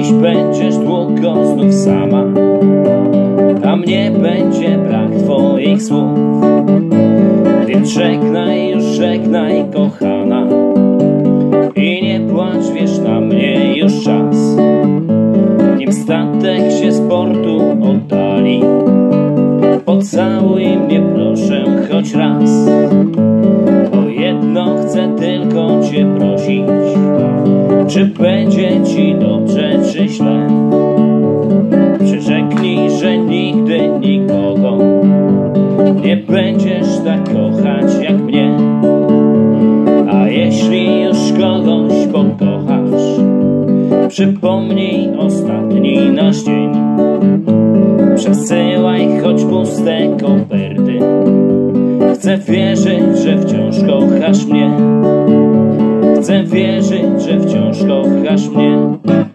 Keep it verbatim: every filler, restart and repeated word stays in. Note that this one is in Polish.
Dziś będziesz długo znów sama, a mnie będzie brak twoich słów. Więc żegnaj, już żegnaj, kochana, i nie płacz, wiesz, na mnie już czas. Nim statek się z portu oddali, pocałuj mnie proszę choć raz. O jedno chcę tylko cię prosić, czy będzie ci dobrze, czy źle. Przyrzeknij, że nigdy nikogo nie będziesz tak kochać jak mnie. A jeśli już kogoś pokochasz, przypomnij ostatni nasz dzień. Przesyłaj choć puste koperty, chcę wierzyć, że wciąż kochasz mnie. Chcę wierzyć, że wciąż kochasz mnie.